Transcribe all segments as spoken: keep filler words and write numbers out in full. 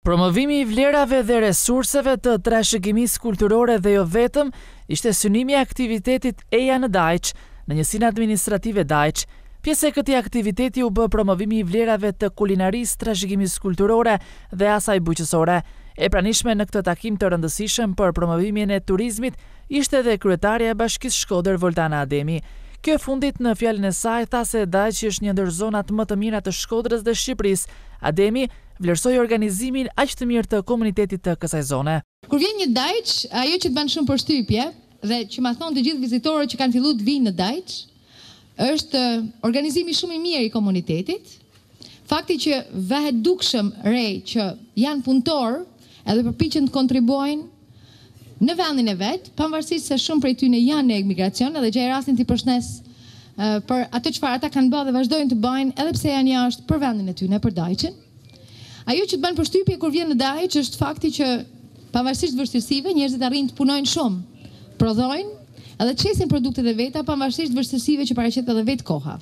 Promovimi i vlerave dhe resurseve të trashëgimisë kulturore dhe jo vetëm ishte synimi i aktivitetit E-ja në Dajç, në njësinë administrative Dajç. Pjesë e këtij aktiviteti u bë promovimi i vlerave të kulinarisë, trashëgimisë kulturore dhe asaj bujqësore. E pranishme në këtë takim të rëndësishëm për promovimin e turizmit ishte edhe kryetarja e Bashkisë SHKODër Voltana Ademi. Kjo fundit në fjalën e saj tha se Dajçi është një ndër zonat më të mira të Shkodrës dhe Shqipërisë. Ademi vlerësoi organizimin aq të mirë të komunitetit të kësaj zone. Kur vjen një Dajç, ajo që të bën shumë përshtypje dhe që ma thonë të gjithë vizitorët që kanë filluar të vinë në Dajç, është organizimi shumë i mirë i komunitetit. Fakti që vehet dukshëm rej që janë punëtor edhe përpiqen të kontribuojnë në vendin e vet, pavarësisht se shumë prej tyre janë në emigracion, edhe gjej rastin t'i përshnes uh, për atë çfarë ata kanë bërë dhe vazhdojnë të bëjnë edhe pse janë jashtë për vendin e tyre, për Dajçin. Ajo që të bën përshtypje kur vjen në Dajç është fakti që pavarësisht vështirësive njerëzit arrin të punojnë shumë, prodhojnë edhe të shesin produktet e veta pavarësisht vështirësive që paraqet edhe vetë koha.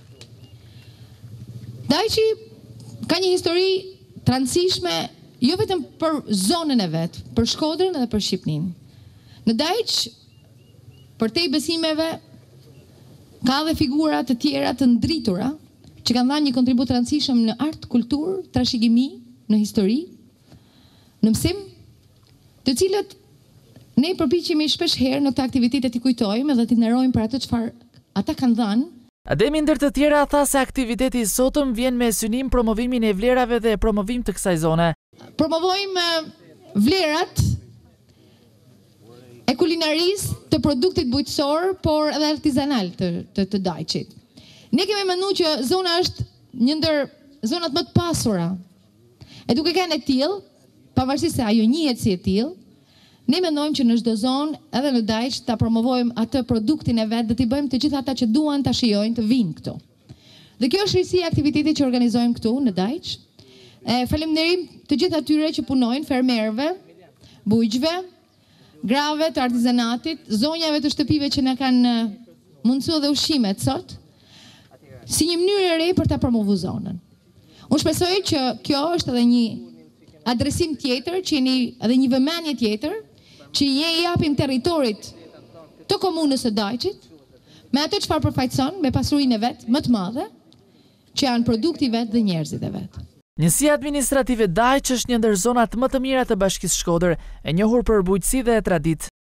Dajçi ka një histori të rëndësishme jo vetëm për zonën e vet, për Shkodrën edhe për Shqipërinë. Në Dajç, për te i besimeve, ka dhe figura të tjera të ndritura që kanë dhënë një kontribut rëndësishëm në art, kulturë, trashëgimi, në histori, në mësim, të cilët ne përpiqemi shpesh herë në këtë aktivitete t'i kujtojmë dhe t'i nderojmë për atë çfarë ata kanë dhënë. Ademi ndër të tjera tha se aktiviteti i sotëm vjen me synim promovimin e vlerave dhe promovim të kësaj zone. Promovojmë vlerat e kulinarisë të produktit bujqësor, por edhe artizanal të, të, të Dajçit. Ne kemi menduar që zona është një ndër zonat më të pasura. E duke qenë e tillë, pavarësisht se ajo njihet si e tillë, ne mendojmë që në çdo zonë, edhe në Dajç, ta promovojmë atë produktin e vet dhe t'i bëjmë të gjithë ata që duan ta shijojnë të vinë këtu. Dhe kjo është risi e aktivitetit që organizojmë këtu në Dajç. E falemnderim të gjithë atyre që punojnë, fermerëve, bujqve, grave të artizanatit, zonjave të shtëpive që na kanë mundsuar dhe ushqimet sot, si një mënyrë e re për ta promovuar zonën. Unë shpresoj që kjo është edhe një adresim tjetër, që jeni edhe një vëmendje tjetër, që je i japim territorit të komunës së Dajçit, me atë çfarë përfaqëson, me pasurinë e vet më të madhe, që janë produkti vet dhe njerëzit e vet. Njësia administrative Dajç është një ndër zonat më të mira të Bashkisë SHKODër, e njohur për bujqësi dhe traditë.